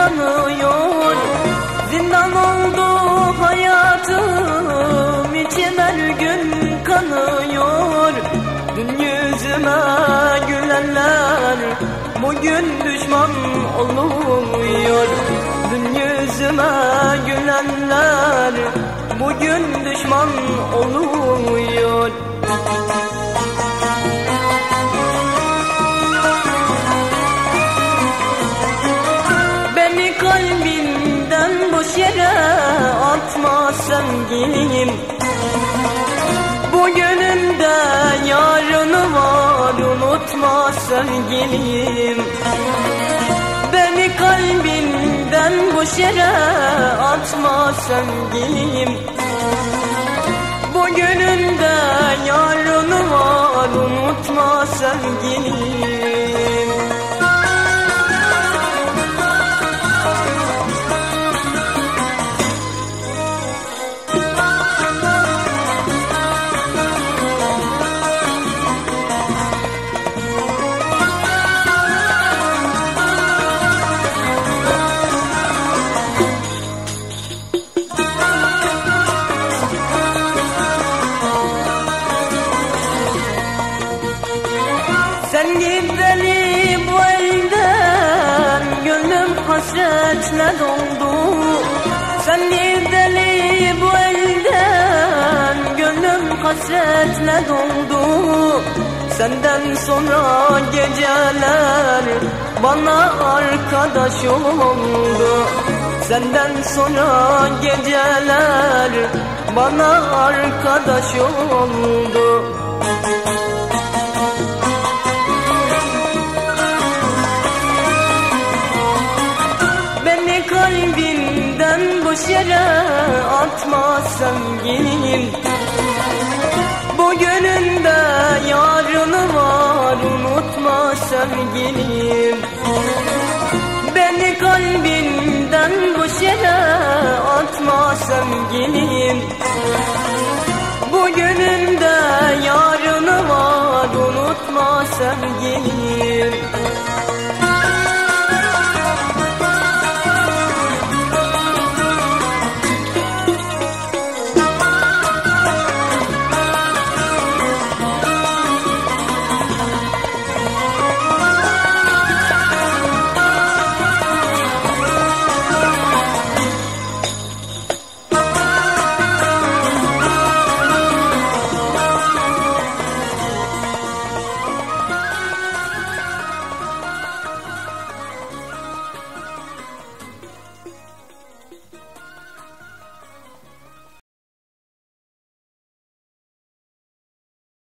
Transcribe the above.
kanıyor. Zindan oldu hayatım, içim her gün kanıyor. Dün yüzüme gülenler bugün düşman oluyor. Dün yüzüme gülenler bugün düşman oluyor. Beni kalbinden boş yere atma sevgilim. Bugününde yarını var, unutma sevgilim. Beni kalbinden boş yere atma sevgilim. Bugününde yarını var, unutma sevgilim. Sen gideli bu elden gönlüm hasretle doldu. Sen gideli bu elden gönlüm hasretle doldu. Senden sonra geceler bana arkadaş oldu. Senden sonra geceler bana arkadaş oldu. Beni kalbinden boş yere atma sevgilim. Bugününde yarını var, unutma sevgilim. Beni kalbinden boş yere atma sevgilim. Bugününde yarını var, unutma sevgilim.